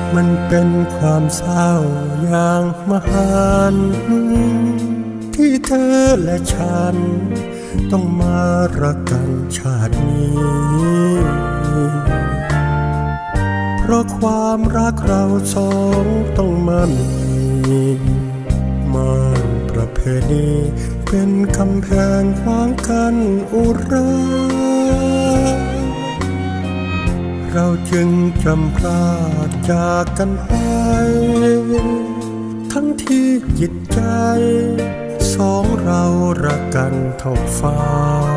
มันเป็นความเศร้าอย่างมหันต์ที่เธอและฉันต้องมารักกันชาตินี้เพราะความรักเราสองต้องมามีม่านประเพณีเป็นกำแพงขวางกันอุราเราจึงจำพลาดจากกันไปทั้งที่จิตใจสองเรารักกันเท่าฟ้า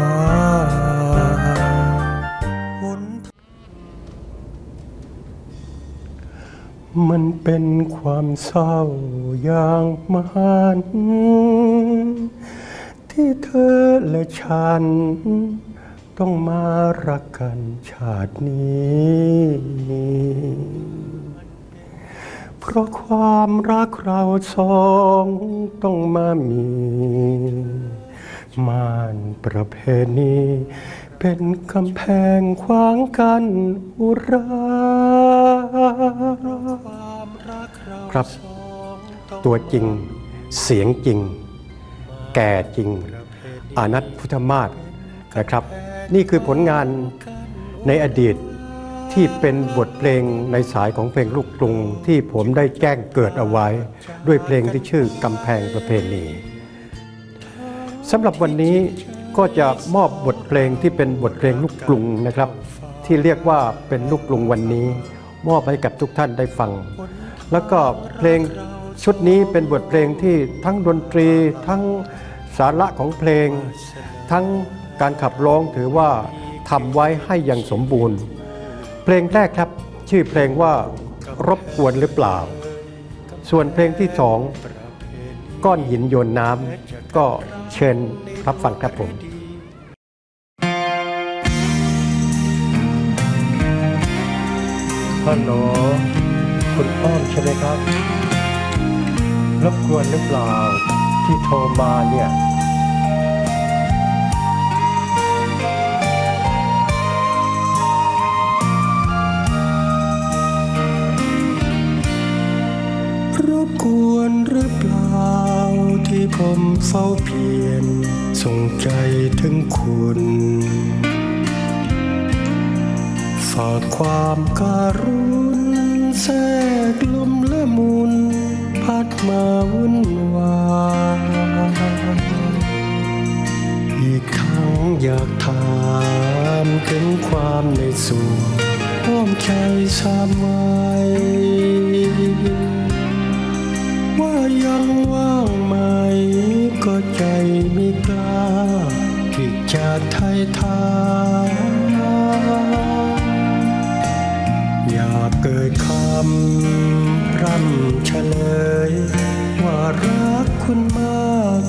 มันเป็นความเศร้าอย่างมหันต์ที่เธอและฉันต้องมารักกันชาตินี้เพราะความรักเราสองต้องมามีม่านประเพณีเป็นกำแพงขวางกันอุราครับตัวจริงเสียงจริงแก่จริงอานัทพุทธมาศนะครับนี่คือผลงานในอดีตที่เป็นบทเพลงในสายของเพลงลูกกรุงที่ผมได้แจ้งเกิดเอาไว้ด้วยเพลงที่ชื่อกำแพงประเพณีสำหรับวันนี้ก็จะมอบบทเพลงที่เป็นบทเพลงลูกกรุงนะครับที่เรียกว่าเป็นลูกกรุงวันนี้มอบให้กับทุกท่านได้ฟังแล้วก็เพลงชุดนี้เป็นบทเพลงที่ทั้งดนตรีทั้งสาระของเพลงทั้งการขับร้องถือว่าทำไว้ให้อย่างสมบูรณ์เพลงแรกครับชื่อเพลงว่ารบกวนหรือเปล่าส่วนเพลงที่สองก้อนหินโยนน้ำก็เชิญรับฟังครับผมฮัลโหลคุณอ้อมใช่ไหมครับรบกวนหรือเปล่าที่โทรมาเนี่ยรบกวนหรือเปล่าที่ผมเฝ้าเพียรส่งใจถึงคุณฝากความการุณแทรกลมละมุนพัดมาวุ่นวายอีกทั้งอยากถามถึงความในส่วนอ้อมใจสามไว้ว่ายังว่างไหมก็ใจไม่กล้าที่จะไถ่ถามอยากเกิดคำร่ำเฉลยว่ารักคุณมาก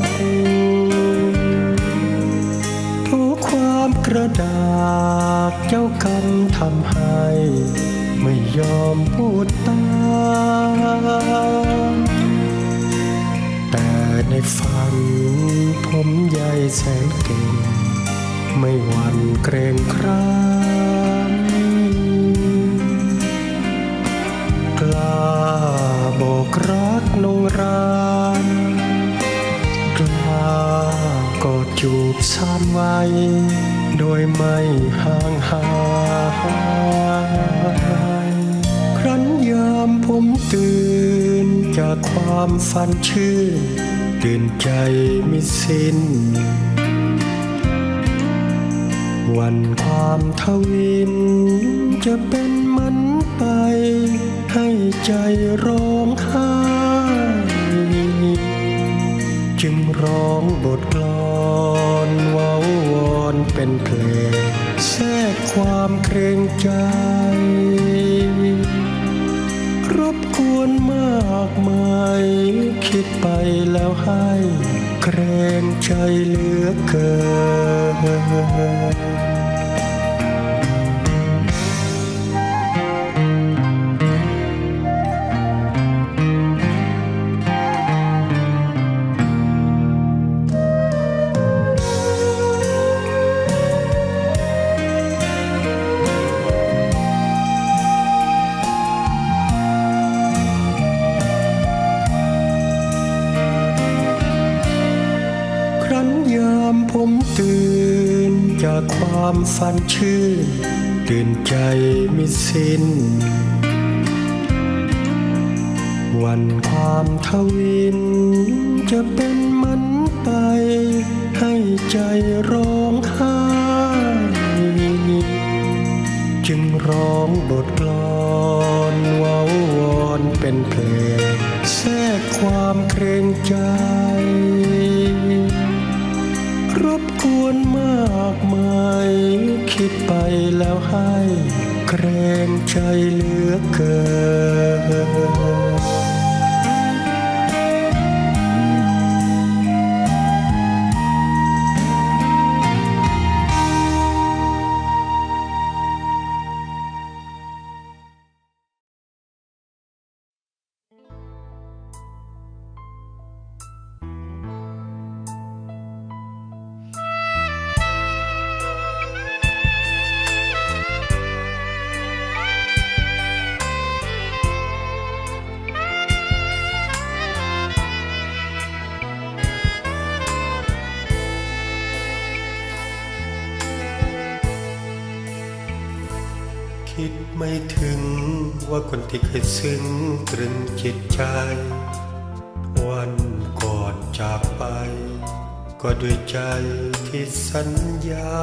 ทุกความกระดากเจ้ากรรมทำให้ไม่ยอมพูดตามแต่ในฝันผมใหญ่แสนเก่งไม่หวั่นเกรงคร้านกล้าบอกรักนงรานกล้ากอดจูบซ่านไว้โดยไม่ห่างหายครั้นยามผมตื่นจากความฝันชื่นตื่นใจไม่สิ้นวันความทวินจะเป็นมันไปให้ใจร้องไห้จึงร้องบทกลอนว้าววอนเป็นเพลงแทรกความเกรงใจรบกวนมากมายคิดไปแล้วให้เกรงใจเหลือเกินความฝันชื่นตื่นใจไม่สิ้นวันความทวินจะเป็นมันไปให้ใจร้องไห้จึงร้องบทกลอนว้าววอนเป็นเพลงแทรกความเกรงใจรบกวนมากมายคิดไปแล้วให้เกรงใจเหลือเกินคิดไม่ถึงว่าคนที่เคยซึ้งตรึงจิตใจวันก่อนจากไปก็ด้วยใจที่สัญญา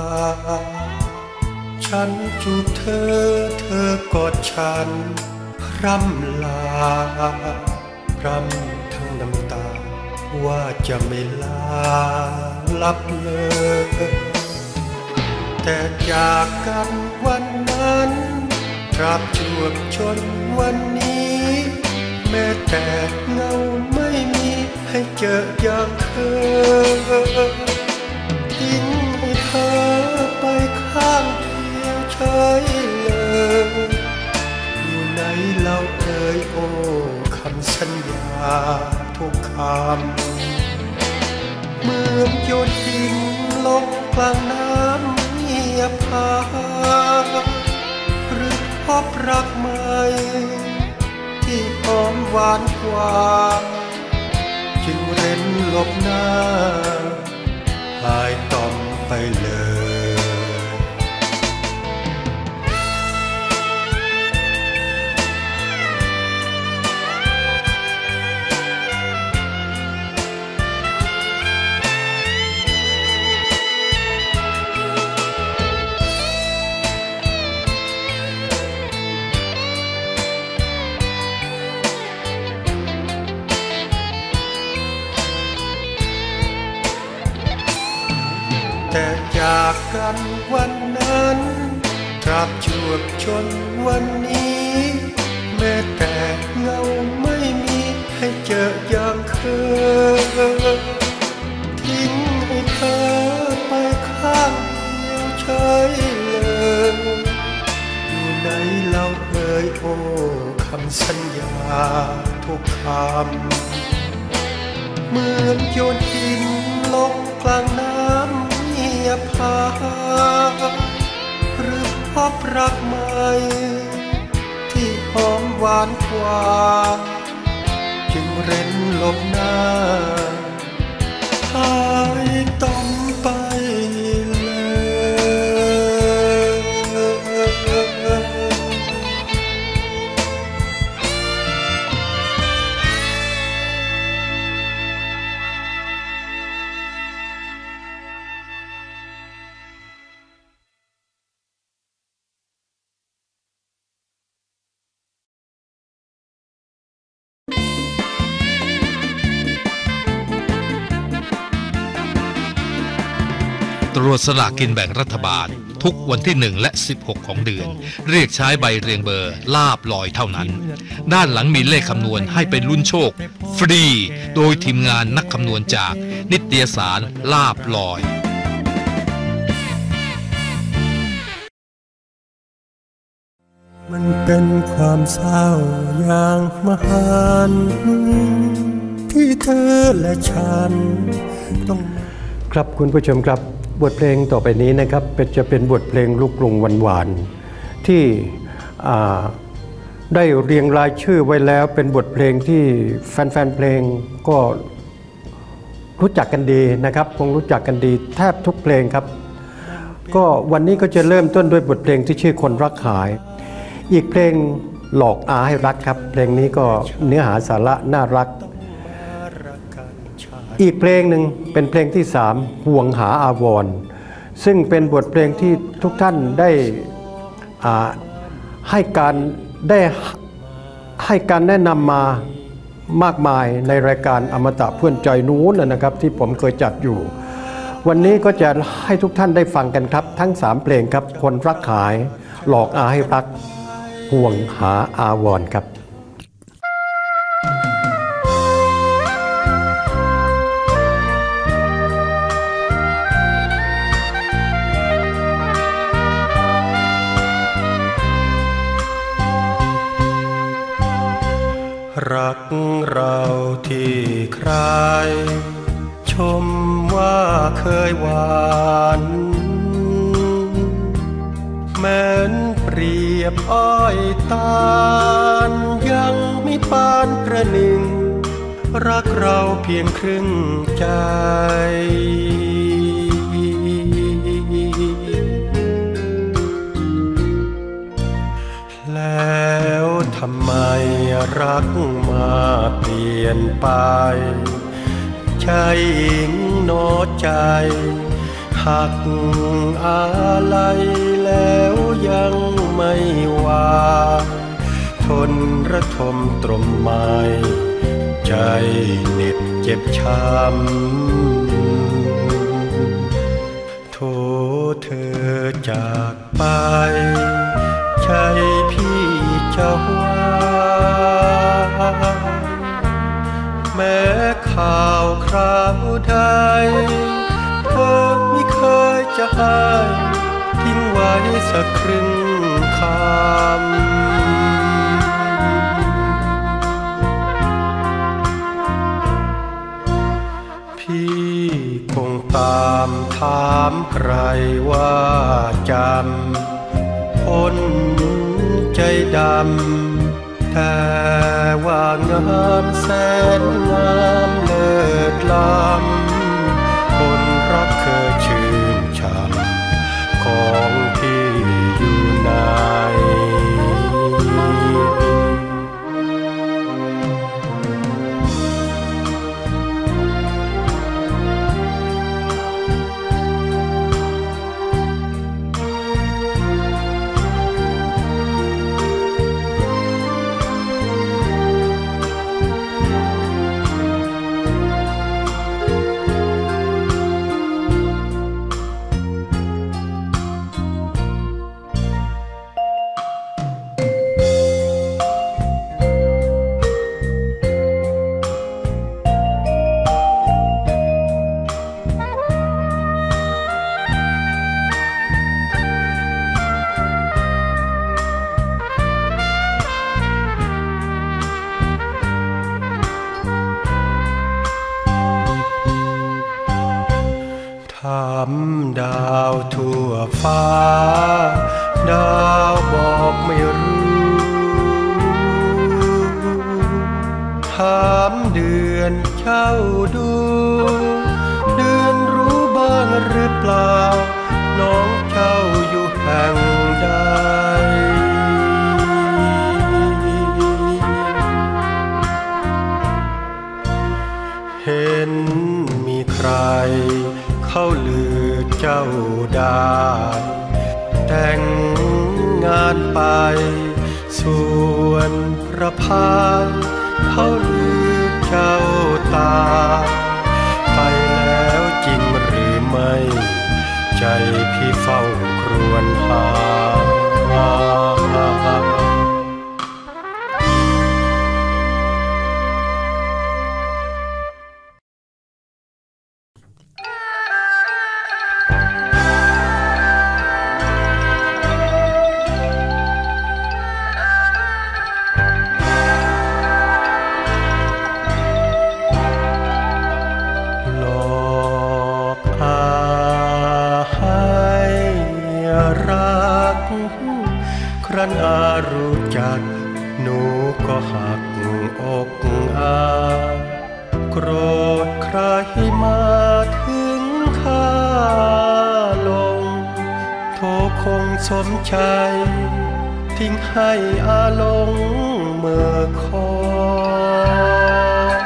ฉันจูบเธอเธอกอดฉันร่ำลาร่ำทั้งน้ำตาว่าจะไม่ลาลับเลยแต่จากกันวันนั้นตราบจวบจนวันนี้แม้แต่เงาไม่มีให้เจออย่างเคยทิ้งให้เธอไปข้างเดียวเฉยเลยอยู่ไหนเล่าเอ่ยโอ้คำสัญญาทุกคำเหมือนโยนหินลงกลางน้ำเงียบหายหรือพบรักใหม่ที่หอมหวานกว่าจึงเร้นหลบหน้าหายต่อมไปเลยแต่จากกันวันนั้นตราบจวบจนวันนี้แม้แต่เงาไม่มีให้เจออย่างเคยทิ้งให้เธอไปข้างเดียวเฉยเลยอยู่ไหนเล่าเอ่ยโอ้คำสัญญาทุกคำเหมือนโยนหินลงกลางน้ำเงียบหายหรือพบรักใหม่ที่หอมหวานกว่าจึงเร้นหลบหน้าหายต่อมไปตรวจสลากกินแบ่งรัฐบาลทุกวันที่1และ16ของเดือนเรียกใช้ใบเรียงเบอร์ลาบลอยเท่านั้นด้านหลังมีเลขคำนวณให้ไปลุ้นโชคฟรีโดยทีมงานนักคำนวณจากนิตยสารลาบลอยมันเป็นความเศร้าอย่างมหันต์ที่เธอและฉันต้องครับคุณผู้ชมครับบทเพลงต่อไปนี้นะครับจะเป็นบทเพลงลูกกรุงหวานๆที่ได้เรียงรายชื่อไว้แล้วเป็นบทเพลงที่แฟนๆเพลงก็รู้จักกันดีนะครับคงรู้จักกันดีแทบทุกเพลงครับก็วันนี้ก็จะเริ่มต้นด้วยบทเพลงที่ชื่อคนรักหายอีกเพลงหลอกอาให้รักครับเพลงนี้ก็เนื้อหาสาระน่ารักอีกเพลงหนึ่งเป็นเพลงที่3ห่วงหาอาวรณ์ซึ่งเป็นบทเพลงที่ทุกท่านได้ให้การแนะนำมามากมายในรายการอมตะเพื่อนใจนู้นนะครับที่ผมเคยจัดอยู่วันนี้ก็จะให้ทุกท่านได้ฟังกันครับทั้ง3เพลงครับคนรักหายหลอกอาให้รักห่วงหาอาวรณ์ครับรักเราที่ใครชมว่าเคยหวานแม้นเปรียบอ้อยตาลยังไม่ปานประหนึ่งรักเราเพียงครึ่งใจแล้วทำไมรักมาเปลี่ยนไปใจอิงโนใจหักอะไรแล้วยังไม่วายทนระทมตรมไม้ใจเหน็บเจ็บช้ำโทเธอจากไปใจพี่จะวายแม้ข่าวคราวใดเธอไม่เคยจะให้ทิ้งไว้สักครึ่งคำพี่คงตามถามใครว่าจำคนใจดำแต่ว่างามแสนงามเลิศล้ำคนรักเคยชื่นชมของพี่อยู่ไหนดาวทั่วฟ้าดาวบอกไม่รู้ถามเดือนเจ้าดูเดือนรู้บ้างหรือเปล่าน้องเจ้าอยู่แห่งใดเห็นมีใครเขาลือเจ้าได้แต่งงานไปส่วนพระพายเขาลือเจ้าตายไปแล้วจริงหรือไม่ใจพี่เฝ้าครวญหาครั้นอารู้จักหนูก็หักอกอาโกรธใครมาถึงข้าลงคงสมใจทิ้งให้อาหลงเมื่อคอย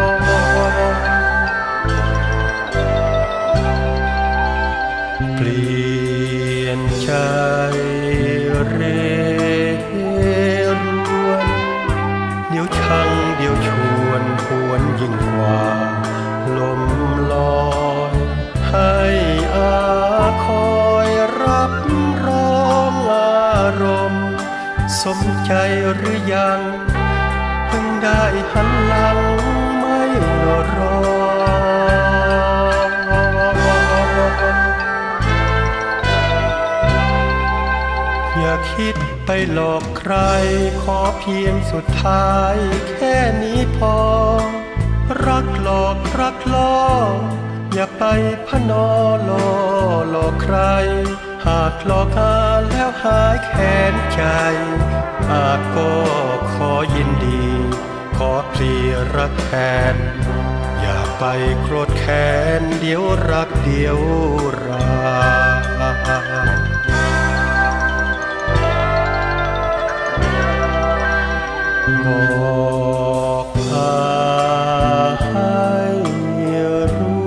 เปลี่ยนใจเรรวนเดี๋ยวชังเดี๋ยวชวนหวนยิ่งกว่าลมลอยให้อาคอยรับร้องอารมณ์สมใจหรือยังเพิ่งได้หันหลังไม่รออย่าคิดไปหลอกใครขอเพียงสุดท้ายแค่นี้พอรักหลอกรักล่ออย่าไปพนอหลอกใครหากหลอกหาแล้วหายแค้นใจอาจก็ขอยินดีขอเพลียรักแทนอย่าไปโกรธแค้นเดี๋ยวรักเดี๋ยวราบอกให้รู้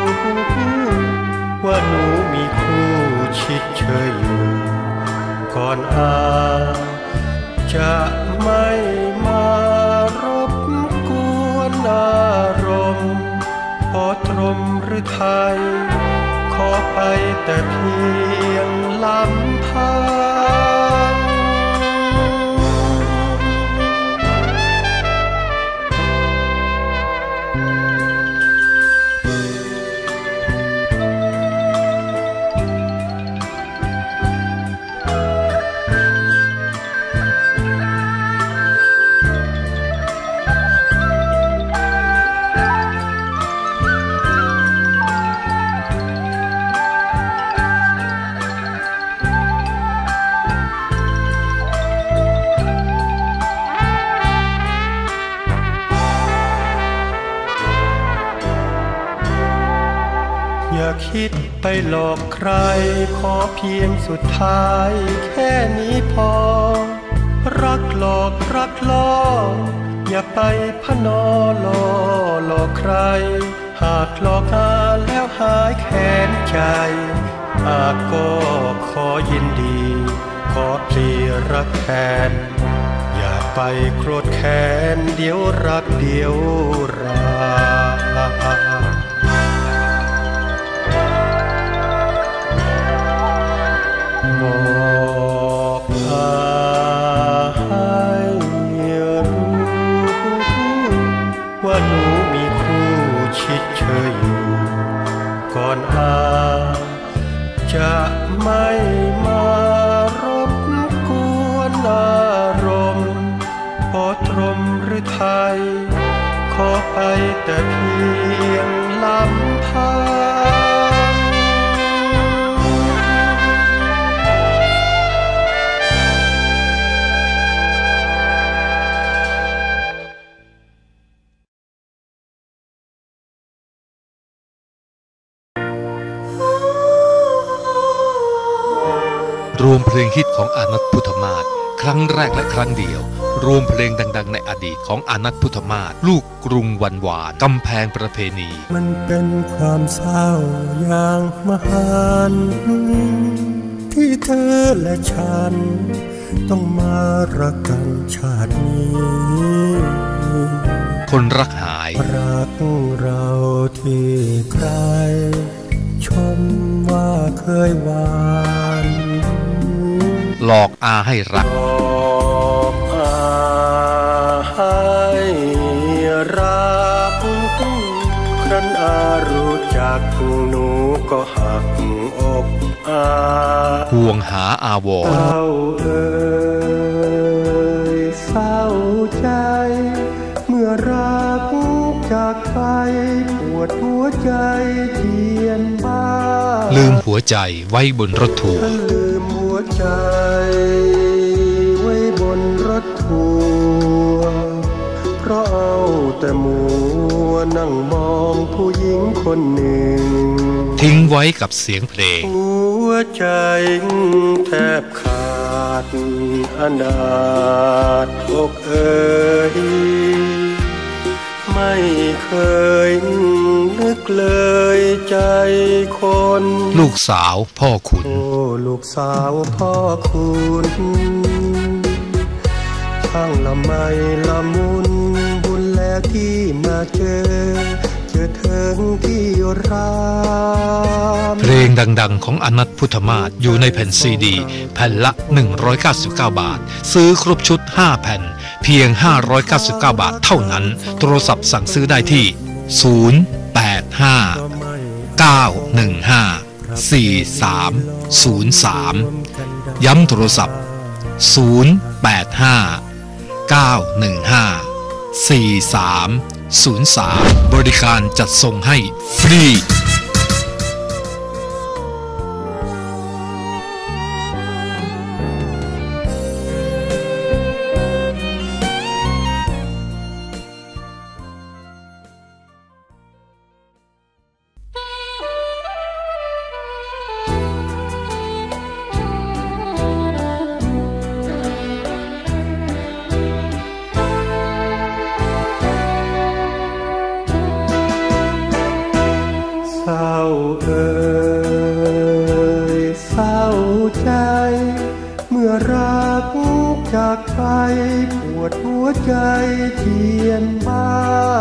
ว่าหนูมีคู่ชิดเชยอยู่ก่อนจะไม่มารบกวนอารมณ์พอตรมหรือไทยขอไปแต่เพียงลำพังอย่าคิดไปหลอกใครขอเพียงสุดท้ายแค่นี้พอรักหลอกรักล่ออย่าไปพนอหลอกใครหากหลอกหาแล้วหายแค้นใจอาจก็ขอยินดีขอเพลียรักแทนอย่าไปโกรธแค้นเดี๋ยวรักเดี๋ยวราบอกให้รู้ว่าหนูมีคู่ชิดเชยอยู่ก่อนจะไม่มารบกวนอารมณ์พอตรมหรือไทยขอไปแต่เพียงลำพังรวมเพลงฮิตของอานัทพุทธมาศครั้งแรกและครั้งเดียวรวมเพลงดังๆในอดีตของอานัทพุทธมาศลูกกรุงวันวานกำแพงประเพณีมันเป็นความเศร้าอย่างมหันต์ที่เธอและฉันต้องมารักกันชาตินี้คนรักหายรักเราที่ใครชมว่าเคยหวานหลอกอาให้รักหลอกอาให้รักครั้นอารู้จักหนูก็หักอกห่วงหาอาวรเศร้าเอ่ยเศร้าใจเมื่อรักจากไปปวดหัวใจเทียนบ้าลืมหัวใจไว้บนรถทัวร์ลืมหัวใจไว้บนรถทัวร์เพราะเอาแต่มัวนั่งมองผู้หญิงคนหนึ่งทิ้งไว้กับเสียงเพลงหัวใจแทบขาดอนาถอกเอ่ยไม่เคยนึกเลยใจคนลูกสาวพ่อขุนโอ้ลูกสาวพ่อขุนช่างละไมละมุนบุญแล้วที่มาเจอเถิงที่รักเพลงดังๆของอนัทพุทธมาศอยู่ในแผ่นซีดีแผ่นละ199 บาทซื้อครบชุด5แผ่นเพียง599 บาทเท่านั้นโทรศัพท์สั่งซื้อได้ที่085-915-4303ย้ำโทรศัพท์085-915-4303บริการจัดส่งให้ฟรีเศร้าเอ่ยเศร้าใจเมื่อรักจากไปปวดหัวใจเทียนบ้า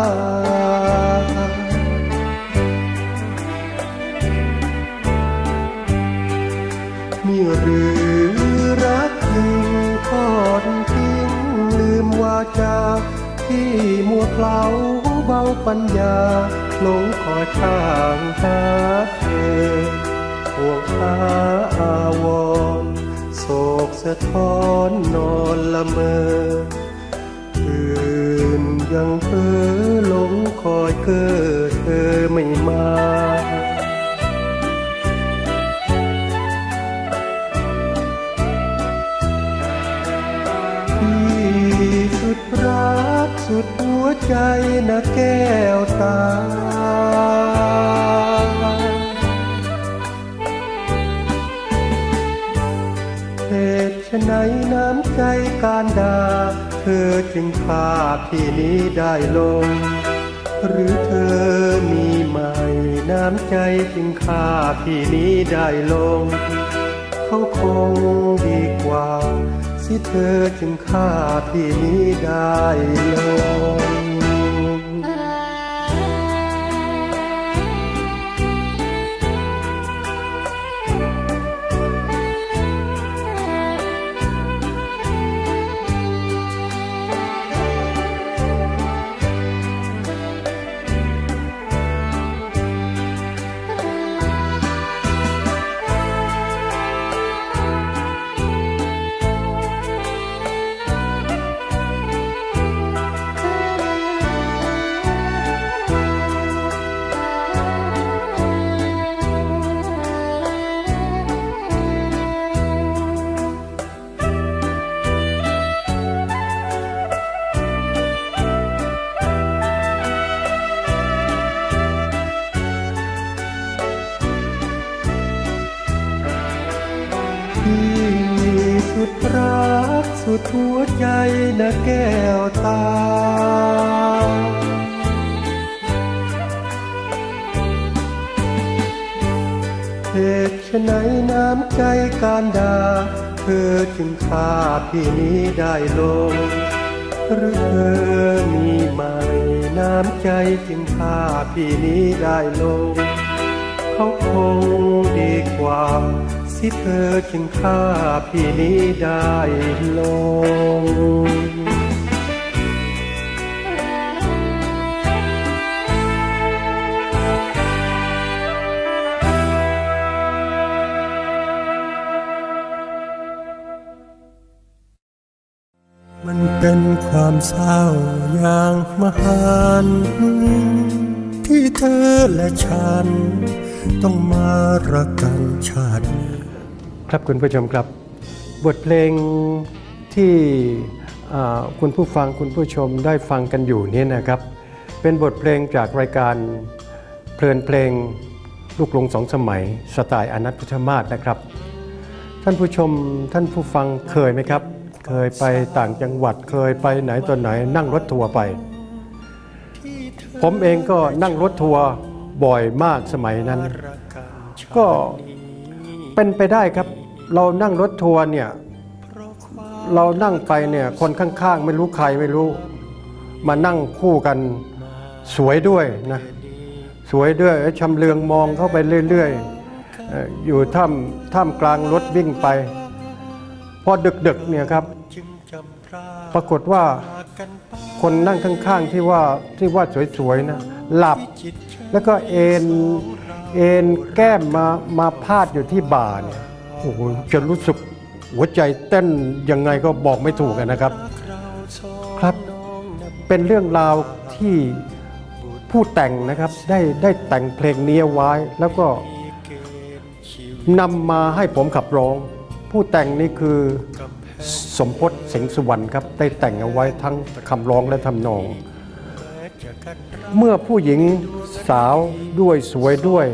มีหรือรักจริงทอดทิ้งลืมวาจาที่มัวเปล่าเบาปัญญาหลงขอช่างหาเธอห่วงหาอาวรณ์โศกสะท้อนนอนละเมอคืนยังเพ้อหลงคอยเกิดเธอไม่มาสุดรักสุดหัวใจนะแก้วตาเหตุไฉนน้ำใจการด่าเธอจึงฆ่าพี่นี้ได้ลงหรือเธอมีใหม่น้ำใจจึงฆ่าพี่นี้ได้ลงเขาคงดีกว่าที่เธอจึงฆ่าพี่นี้ได้ลงสุดรักสุดหัวใจนะแก้วตาเหตุไฉนน้ำใจการด่าเธอจึงฆ่าพี่นี้ได้ลงหรือเธอมีใหม่น้ำใจจึงฆ่าพี่นี้ได้ลงเขาคงดีกว่าที่เธอจึงฆ่าพี่นี้ได้ลงมันเป็นความเศร้าอย่างมหันต์ที่เธอและฉันต้องมารักกันชาติครับคุณผู้ชมครับบทเพลงที่คุณผู้ฟังคุณผู้ชมได้ฟังกันอยู่นี้นะครับเป็นบทเพลงจากรายการเพลินเพลงลูกกรุงสองสมัยสไตล์อนัทพุทธมาศนะครับท่านผู้ชมท่านผู้ฟังเคยไหมครับเคยไปต่างจังหวัดเคยไปไหนตอนไหนนั่งรถทัวร์ไปผมเองก็นั่งรถทัวร์บ่อยมากสมัยนั้นก็เป็นไปได้ครับเรานั่งรถทัวร์เนี่ยเรานั่งไปเนี่ยคนข้างๆไม่รู้ใครไม่รู้มานั่งคู่กันสวยด้วยนะสวยด้วยชำเลืองมองเข้าไปเรื่อยๆอยู่ท่ามกลางรถวิ่งไปพอดึกๆเนี่ยครับปรากฏว่าคนนั่งข้างๆที่ว่าสวยๆนะหลับแล้วก็เอ็นแก้มมาพาดอยู่ที่บ่าเนี่ยโอ้โหจะรู้สึกหัวใจเต้นยังไงก็บอกไม่ถูกนะครับครับเป็นเรื่องราวที่ผู้แต่งนะครับได้แต่งเพลงนี้ไว้แล้วก็นำมาให้ผมขับร้องผู้แต่งนี่คือสมพศสิงห์สุวรรณครับได้แต่งเอาไว้ทั้งคำร้องและทำนองเมื่อผู้หญิงสาวด้วยสวยด้วย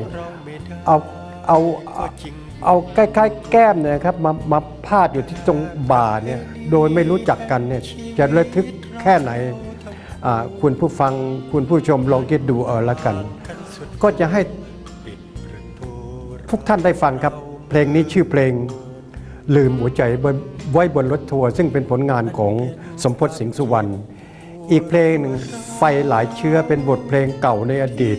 เอาใกล้ๆแก้มเนี่ยครับมาพาดอยู่ที่ตรงบ่าเนี่ยโดยไม่รู้จักกันเนี่ยจะระทึกแค่ไหนคุณผู้ฟังคุณผู้ชมลองคิดดูละกันก็จะให้ทุกท่านได้ฟังครับเพลงนี้ชื่อเพลงลืมหัวใจไว้บนรถทัวร์ซึ่งเป็นผลงานของสมพศสิงห์สุวรรณอีกเพลงหนึ่งไฟหลายเชื้อเป็นบทเพลงเก่าในอดี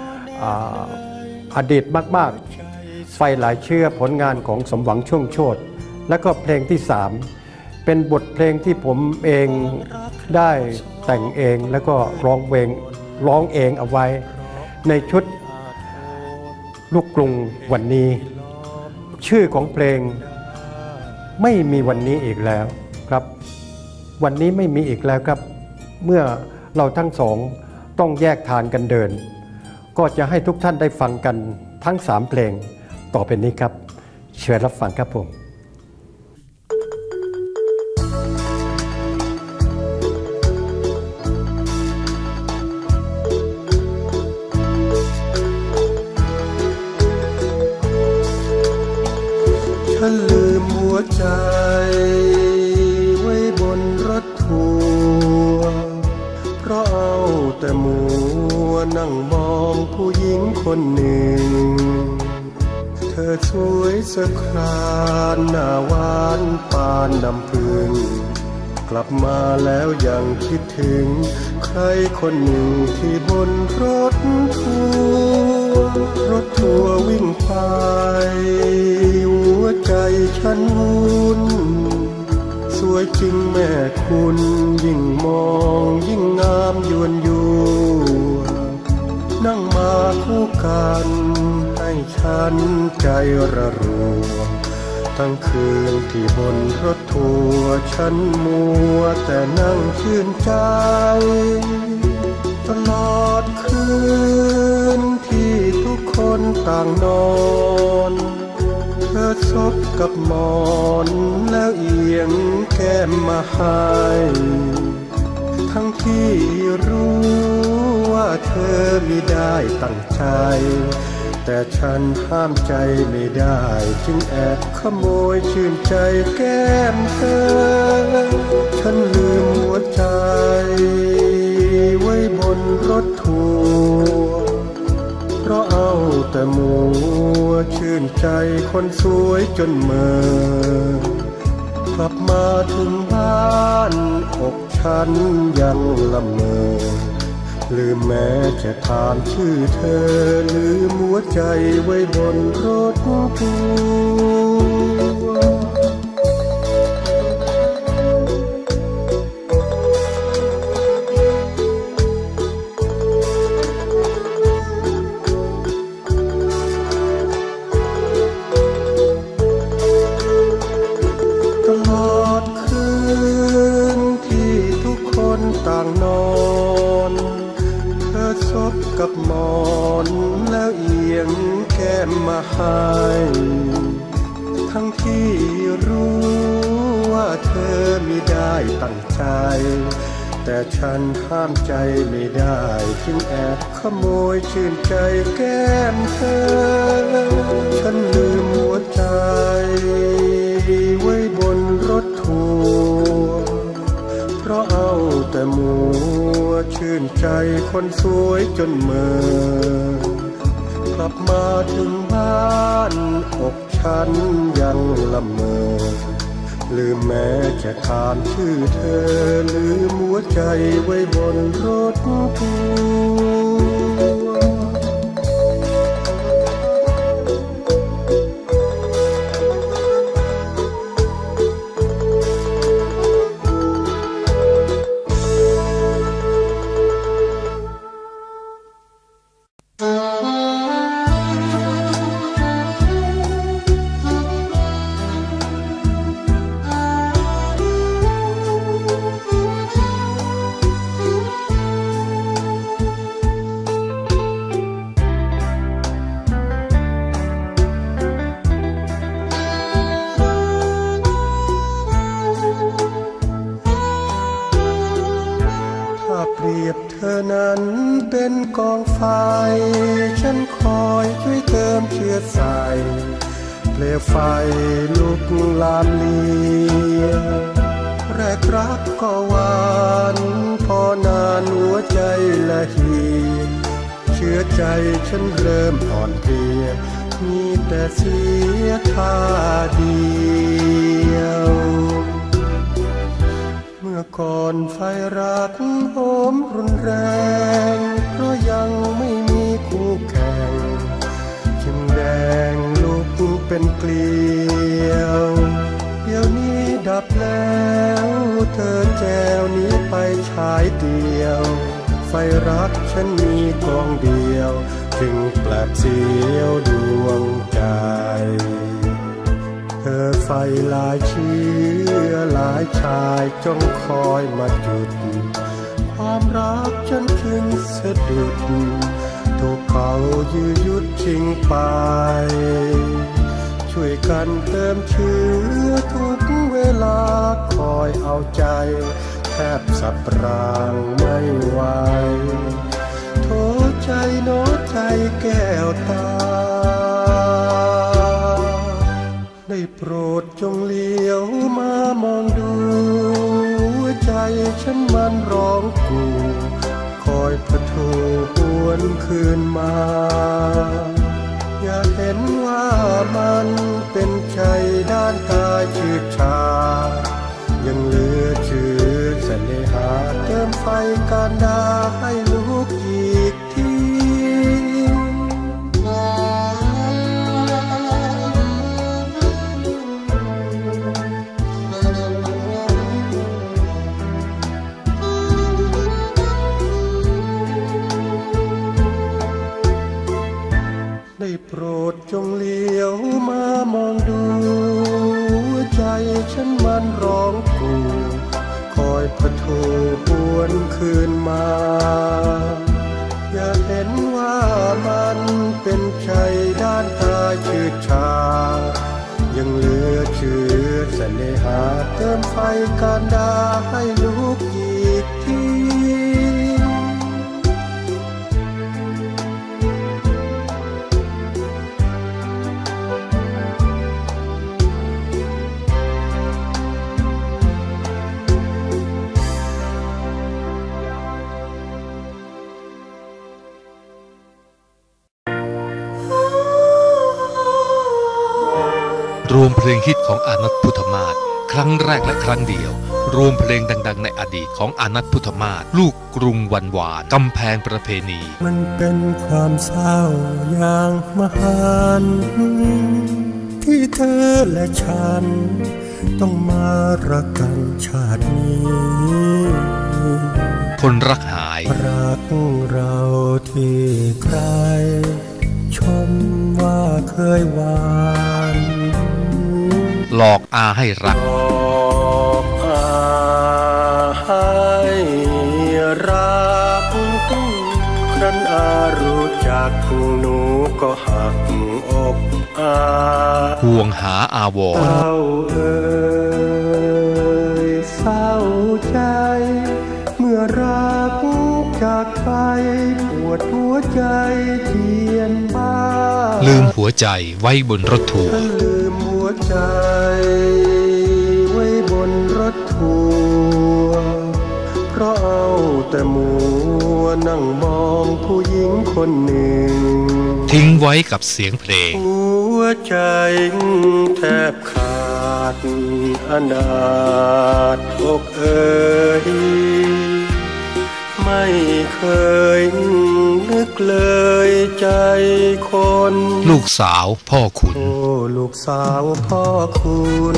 ตมากๆไฟหลายเชื้อผลงานของสมหวังช่วงโชติแล้วก็เพลงที่3เป็นบทเพลงที่ผมเองได้แต่งเองแล้วก็ร้องเองเอาไว้ในชุดลูกกรุงวันนี้ชื่อของเพลงไม่มีวันนี้อีกแล้วครับวันนี้ไม่มีอีกแล้วครับเมื่อเราทั้งสองต้องแยกทางกันเดินก็จะให้ทุกท่านได้ฟังกันทั้ง3เพลงต่อไปนี้ครับเชิญรับฟังครับผมฉันลืมหัวใจไว้บนรถทัวร์เพราะเอาแต่มัวนั่งมองผู้หญิงคนหนึ่งเธอสวยสะครานหน้าหวานปานน้ำผึ้งกลับมาแล้วยังคิดถึงใครคนหนึ่งที่บนรถทัวร์วิ่งไปหัวใจฉันวุ่นสวยจริงแม่คุณยิ่งมองยิ่งงามยวนยูนั่งมาคู่กันให้ฉันใจระรวมทั้งคืนที่บนรถทัวร์ฉันมัวแต่นั่งชื่นใจตลอดคืนที่ทุกคนต่างนอนเธอซบกับหมอนแล้วเอียงแก้มมาให้ทั้งที่รู้ว่าเธอมิได้ตั้งใจแต่ฉันห้ามใจไม่ได้จึงแอบขโมยชื่นใจแก้มเธอฉันลืมหัวใจไว้บนรถทัวร์เพราะเอาแต่มัวชื่นใจคนสวยจนเมื่อกลับมาถึงบ้านอกฉันยังละเมอลืมแม้จะถามชื่อเธอลืมหัวใจไว้บนรถทัวร์ตลอดคืนที่ทุกคนต่างนอนเธอซบกับหมอนแล้วเอียงแก้มมาให้ทั้งที่รู้ว่าเธอมิได้ตั้งใจแต่ฉันห้ามใจไม่ได้จึงแอบขโมยชื่นใจแก้มเธอฉันลืมหัวใจไว้บนรถทัวร์เพราะเอาแต่มัวชื่นใจคนสวยจนเมื่อกลับมาถึงบ้านอกฉันยังละเมอลืมแม้จะถามชื่อเธอลืมหัวใจไว้บนรถทัวร์นั้นเป็นกองไฟฉันคอยช่วยเติมเชื้อใส่เปลวไฟลุกลามเลียแรกรักก็หวานพอนานหัวใจละเหี่ยเชื้อใจฉันเริ่มอ่อนเพลียมีแต่เสียท่าเดียวเมื่อก่อนไฟรักโหมรุนแรงเพราะยังไม่มีคู่แข่งจึงแดงลุกเป็นเกลียวเดี๋ยวนี้ดับแล้วเธอแจวนี้ไปฉายเดียวไฟรักฉันมีกองเดียวจึงแปลกเสียวดวงใจเธอไฟหลายเชื้อหลายชายจ้องคอยมาจุดความรักฉันจึงสะดุดถูกเขายื้อยุดชิงไปช่วยกันเติมเชื้อทุกเวลาคอยเอาใจแทบสับรางไม่ไหวโทษใจโน้ตใจแก้วตาได้โปรดจงเลี้ยวมามองดูหัวใจฉันมันร้องกูคอยพะทูหวนคืนมาอย่าเห็นว่ามันเป็นใจด้านกายชืดชายังเหลือเชื่อเสน่หาเติมไฟการดาให้ลุกอีกทีได้โปรดจงเลี้ยวมามองดูหัวใจฉันมันร้องกูคอยพะทูหวนคืนมาอย่าเห็นว่ามันเป็นใจด้านตาชืดชายังเหลือเชื่อเสน่หาเติมไฟการดาให้ลุกอีกทีรวมเพลงฮิตของอานัทพุทธมาศครั้งแรกและครั้งเดียวรวมเพลงดังๆในอดีตของอานัทพุทธมาศลูกกรุงวันวานกำแพงประเพณีมันเป็นความเศร้าอย่างมหันต์ที่เธอและฉันต้องมารักกันชาตินี้คนรักหายรักเราที่ใครชมว่าเคยหวานหลอกอาให้รักหลอกอาให้รักครั้นอารู้จักหนูก็หักอกอาห่วงหาอาวรเศร้าเอ่ยเศร้าใจเมื่อใจเทียนบ้าลืมหัวใจไว้บนรถทัวร์ลืมหัวใจไว้บนรถทัวร์เพราะเอาแต่มัวนั่งมองผู้หญิงคนหนึ่งทิ้งไว้กับเสียงเพลงหัวใจแทบขาดอนาถอกเอ่ยไม่เคยนึกเลยใจคนลูกสาวพ่อคุณโอ้ลูกสาวพ่อคุณ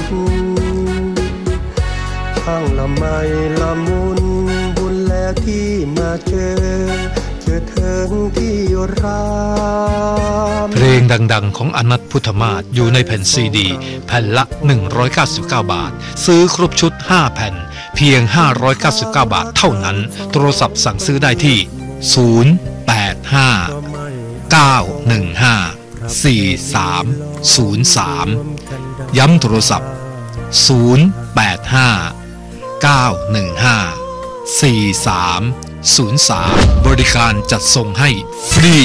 ช่างละไมละมุนบุญแล้วที่มาเจอเถิงที่รามเพลงดังๆของอนัทพุทธมาศอยู่ในแผ่นซีดีแผ่นละ199 บาทซื้อครบชุด5แผ่นเพียง599 บาทเท่านั้นโทรศัพท์สั่งซื้อได้ที่085-915-4303ย้ำโทรศัพท์085-915-4303บริการจัดส่งให้ฟรี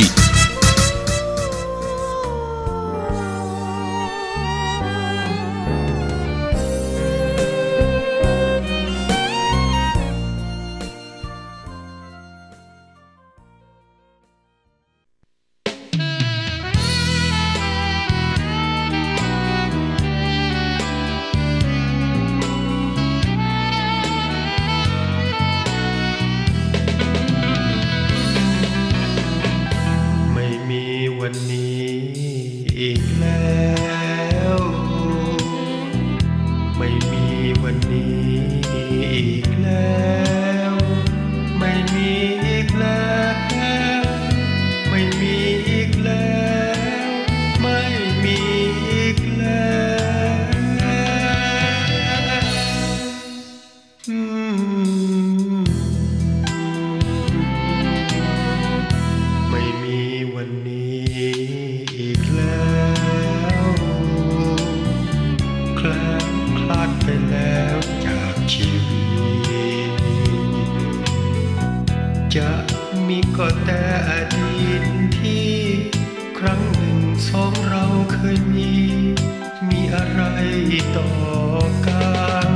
จะมีก็แต่อดีตที่ครั้งหนึ่งสองเราเคยมีอะไรต่อกัน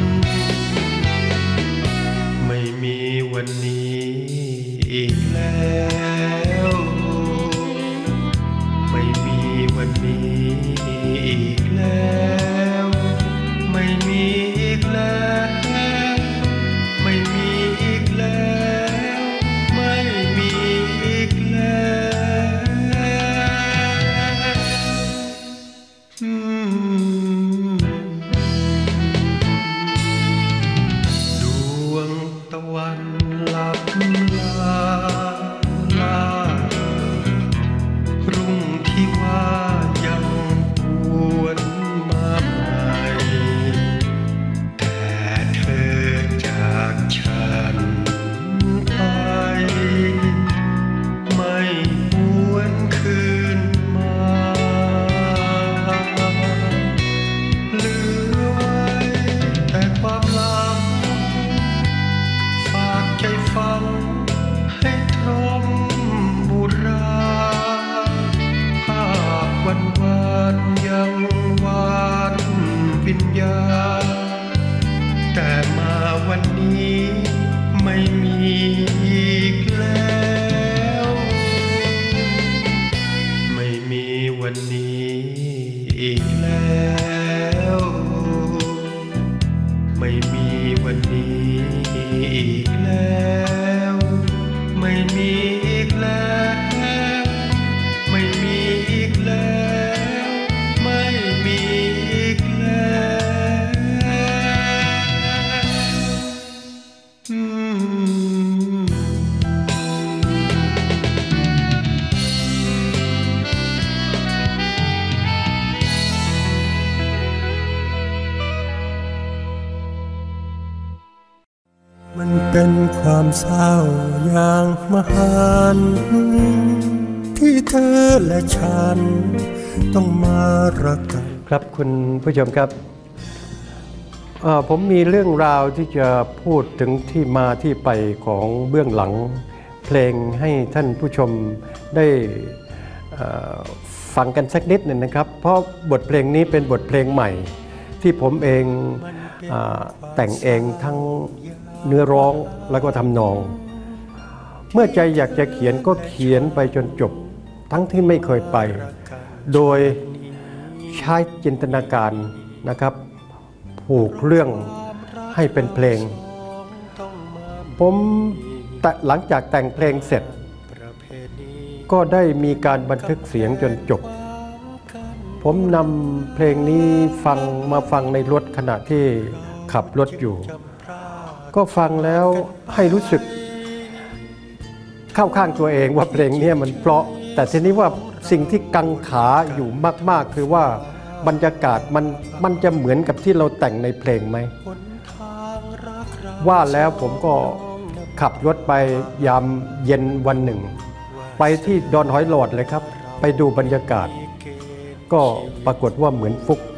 ไม่มีวันนี้อีกแล้วไม่มีวันนี้อีกแล้วไม่มีอีกแล้วไม่มีอีกแล้วไม่มีอีกแล้วดวงตะวันลับลารุ่งที่ว่ายังหวนมาใหม่แต่เธอจากฉันไปไม่หวนคืนมาเหลือไว้แต่ความหลังฝากใจฟังให้ตรงบุราภาพวันยังหวานวิญญาณแต่มาวันนี้ไม่มีอีกแล้วไม่มีวันนี้อีกแล้วไม่มีวันนี้อีกแล้วไม่มีอีกแล้วไม่มีอีกแล้วไม่มีอีกมันเป็นความเศร้าอย่างมหันต์ที่เธอและฉันต้องมารักกันครับคุณผู้ชมครับผมมีเรื่องราวที่จะพูดถึงที่มาที่ไปของเบื้องหลังเพลงให้ท่านผู้ชมได้ฟังกันสักนิดหนึ่งนะครับเพราะบทเพลงนี้เป็นบทเพลงใหม่ที่ผมเองแต่งเองทั้งเนื้อร้องแล้วก็ทำนองเมื่อใจอยากจะเขียนก็เขียนไปจนจบทั้งที่ไม่เคยไปโดยใช้จินตนาการนะครับผูกเรื่องให้เป็นเพลงผมหลังจากแต่งเพลงเสร็จก็ได้มีการบันทึกเสียงจนจบผมนำเพลงนี้มาฟังในรถขณะที่ขับรถอยู่ก็ฟังแล้วให้รู้สึกเข้าข้างตัวเองว่าเพลงนี้มันเพราะแต่ทีนี้ว่าสิ่งที่กังขาอยู่มากๆคือว่าบรรยากาศมันจะเหมือนกับที่เราแต่งในเพลงไหมว่าแล้วผมก็ขับรถไปยามเย็นวันหนึ่งไปที่ดอนหอยหลอดเลยครับไปดูบรรยากาศก็ปรากฏว่าเหมือนฟุก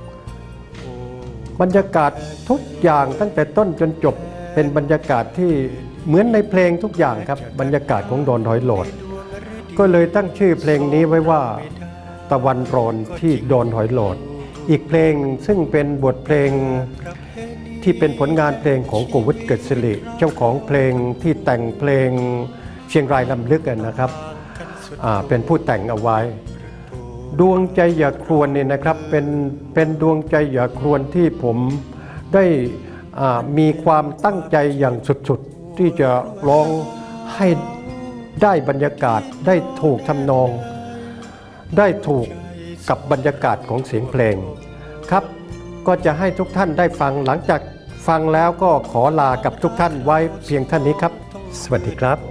บรรยากาศทุกอย่างตั้งแต่ต้นจนจบเป็นบรรยากาศที่เหมือนในเพลงทุกอย่างครับบรรยากาศของดอนหอยหลอดก็เลยตั้งชื่อเพลงนี้ไว้ว่าตะวันร้อนที่ดอนหอยหลอดอีกเพลงซึ่งเป็นบทเพลงที่เป็นผลงานเพลงของโกวุฒิเกิดสิริเจ้าของเพลงที่แต่งเพลงเชียงรายลำลึกกันนะครับเป็นผู้แต่งเอาไว้ดวงใจอย่าครวญเนี่ยนะครับเป็นดวงใจอย่าครวญที่ผมได้มีความตั้งใจอย่างสุดๆที่จะร้องให้ได้บรรยากาศได้ถูกทำนองได้ถูกกับบรรยากาศของเสียงเพลงครับก็จะให้ทุกท่านได้ฟังหลังจากฟังแล้วก็ขอลากับทุกท่านไว้เพียงเท่านี้ครับสวัสดีครับ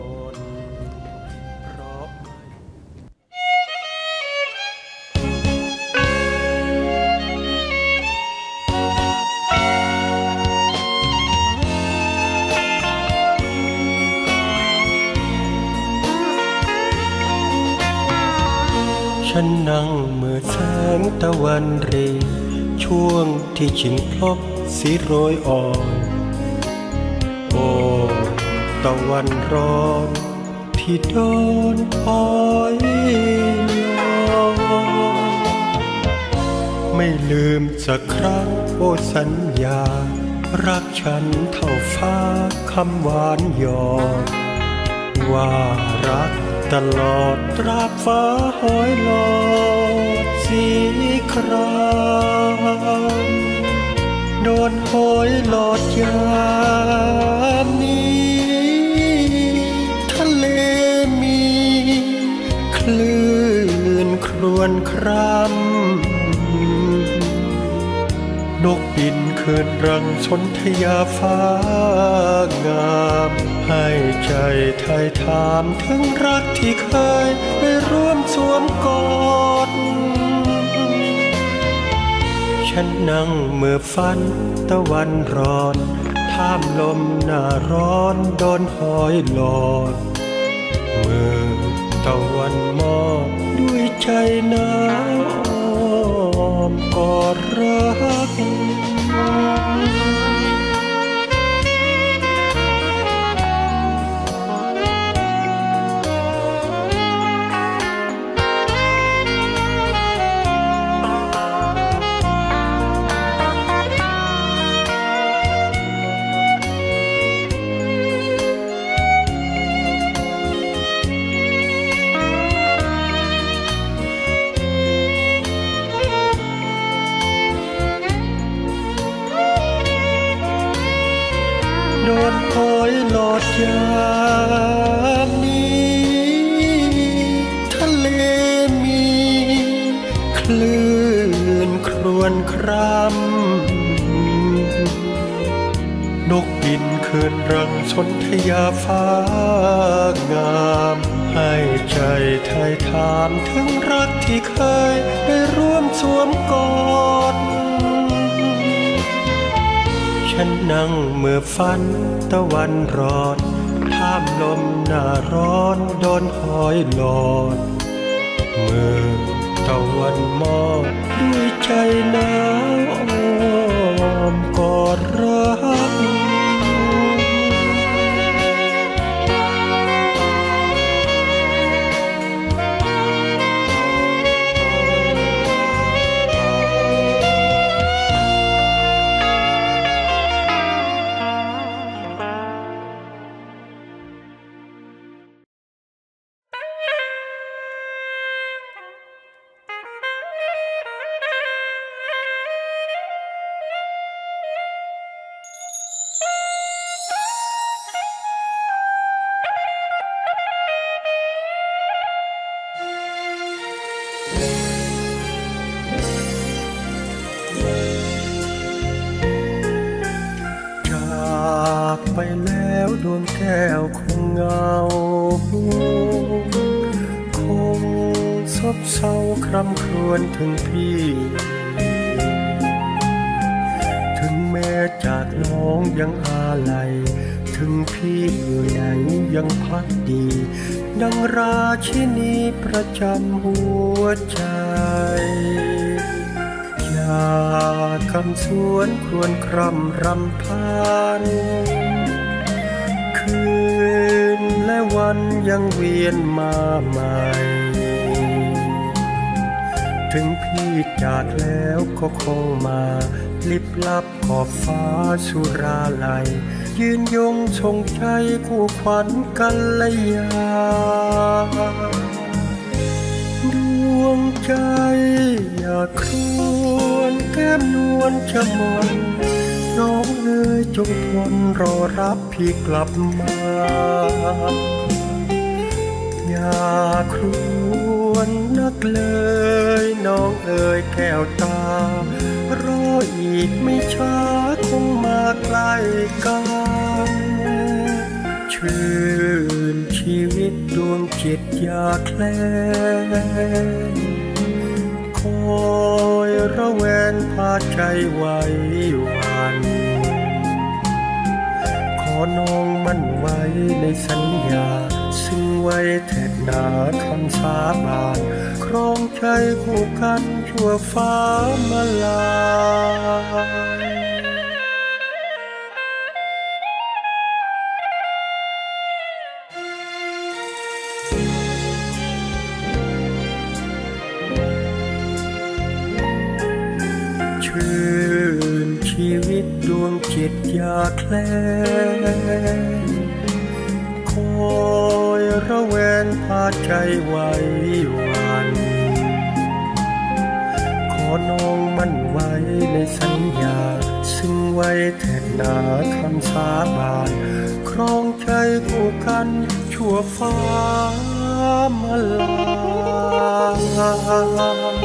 ฉันนั่งเมื่อแสงตะวันรีช่วงที่ชิงพลบสีโรยอ่อนโอ้ตะวันร้อนที่โดนหอยหลอดไม่ลืมสักครั้งโอ้สัญญารักฉันเท่าฟ้าคำหวานหยอดว่ารักตลอดตราบฟ้าหอยหลอดสีครามโดนหอยหลอดยามนี้ทะเลมีคลื่นครวญครามนกบินคืนรังสนธยาฟ้างามให้ใจไทยถามถึงรักที่เคยไปร่วมสวมกอดฉันนั่งเมื่อฝันตะวันร้อนท่ามลมหน้าร้อนโดนหอยหลอดเมื่อตะวันมอบด้วยใจหนาวอ้อมกอดรักโดนหอยหลอดยามนี้ทะเลมีคลื่นครวญครามนกบินคืนรังสนธยาฟ้างามให้ใจไทยถามถึงรักที่เคยไปร่วมสวมกอดฉันนั่งเมื่อฝันตะวันร้อนท่ามลมหน้าร้อนโดนหอยหลอดเมื่อตะวันมอบด้วยใจหนาวอ้อมกอดรักจากไปแล้วดวงแก้วคงเงาคงซบเศร้าคร่ำครวญถึงพี่ถึงแม้จากน้องยังอาลัยถึงพี่อยู่ไหนยังพักดีดังราชินีประจำหัวใจอย่าคำสวนครวญคร่ำรำพันคืนและวันยังเวียนมาใหม่ถึงพี่จากแล้วก็คงมาลิบลับขอบฟ้าสุราลัยยืนยงชงใจคู่ขวัญกัลยาดวงใจอย่าครวนแก้มนวลจะมนน้องเอ๋ยจงทนรอรับพี่กลับมาอย่าครวนนักเลยน้องเอ๋ยแก้วตารออีกไม่ช้าคงมาใกล้กันชื่นชีวิตดวงจิตอย่าแคลนคอยระแวงพาใจไว้วันขอน้องมั่นไว้ในสัญญาซึ่งไว้แทนหน้าคำสาบานครองใจคู่กันชั่วฟ้ามาลายชื่นชีวิตดวงจิตอย่าแคลนคอยระแวงพาใจไว้วันขอน้องมั่นไว้ในสัญญาซึ่งไว้แทนหน้าคำสาบานครองใจคู่กันชั่วฟ้ามาลาย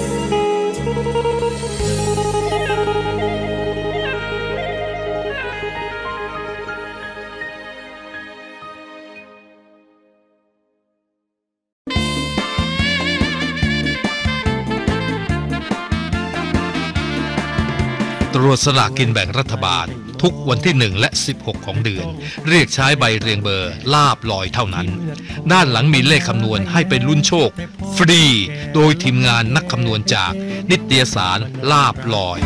ตรวจสลากกินแบ่งรัฐบาลทุกวันที่1และ16ของเดือนเรียกใช้ใบเรียงเบอร์ลาบลอยเท่านั้นด้านหลังมีเลขคำนวณให้ไปลุ้นโชคฟรีโดยทีมงานนักคำนวณจากนิตยสารลาบลอย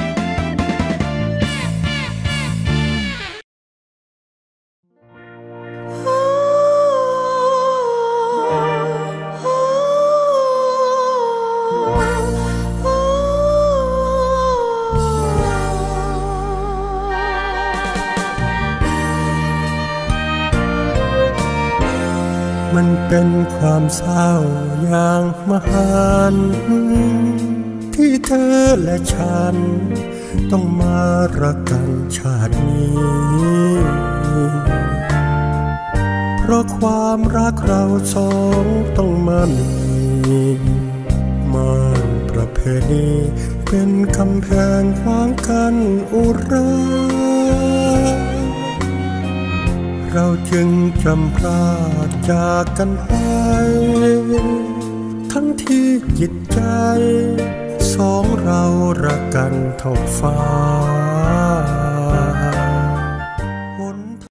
มันเป็นความเศร้าอย่างมหันต์ที่เธอและฉันต้องมารักกันชาตินี้เพราะความรักเราสองต้องมามีม่านประเพณีเป็นกำแพงขวางกันอุราเราจึงจำพลาดจากกันไปทั้งที่จิตใจสองเรารักกันเท่าฟ้า